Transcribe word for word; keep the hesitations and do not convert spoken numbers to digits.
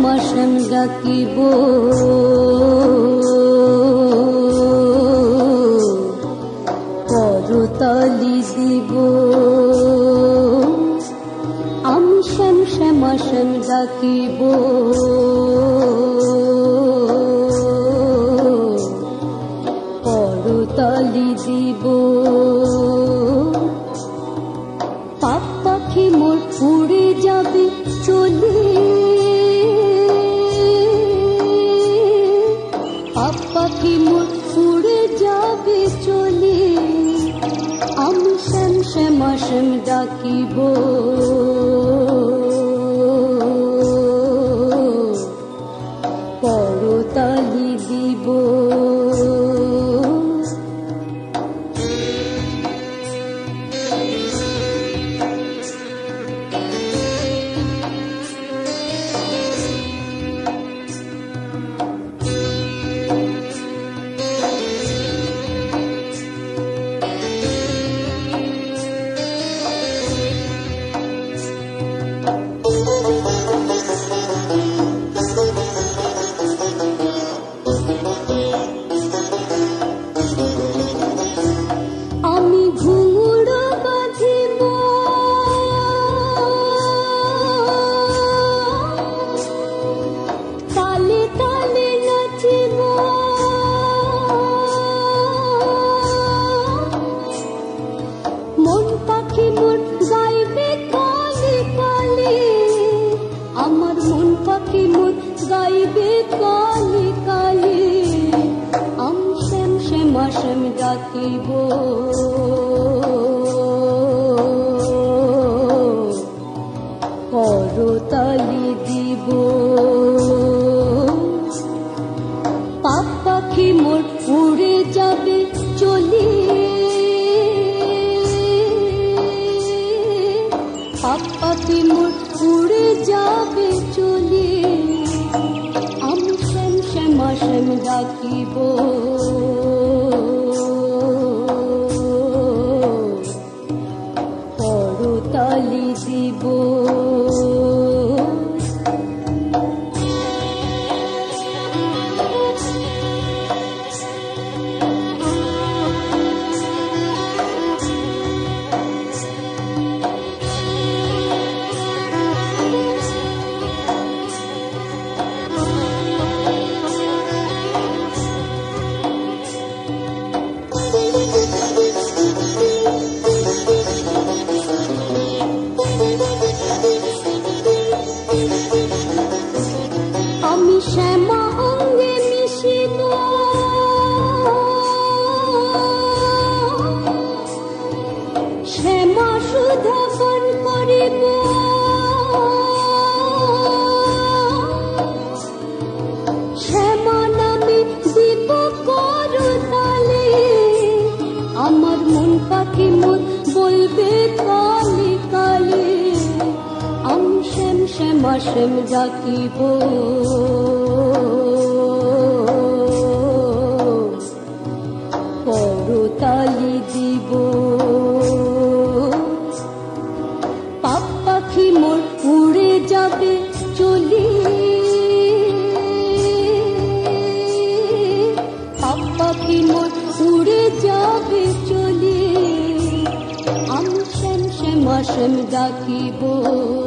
শ্যাম ডাকিব করতালি দিব আমি শ্যাম শ্যাম শ্যাম ডাকিব করতালি দিব পাপ পাখি মোর উড়ে যাবে চলে পাপ পাখি মোর উড়ে যাবে চলে আমি শ্যাম শ্যাম শ্যাম ডাকিব করতালি দিব গাইবে কালে কালে আমি শ্যাম শ্যাম শ্যাম ডাকিব করতালি দিব পাপ পাখি মোর উড়ে যাবে চলে পাপ পাখি মোর উড়ে যাবে চলে আমি শ্যাম শ্যাম শ্যাম ডাকিব করতালি দিব আমি শ্যামা অঙ্গে মিশিব শ্যামা সুধা পান করিব শ্যামা নামে দিব করতালি আমার মন পাখি মোর বলবে কালে কালে আমি শ্যাম শ্যাম শ্যাম ডাকিব করতালি দিব পাপ পাখি মোর উড়ে যাবে চলে পাপ পাখি মোর উড়ে যাবে চলে আমি শ্যাম শ্যাম শ্যাম ডাকিব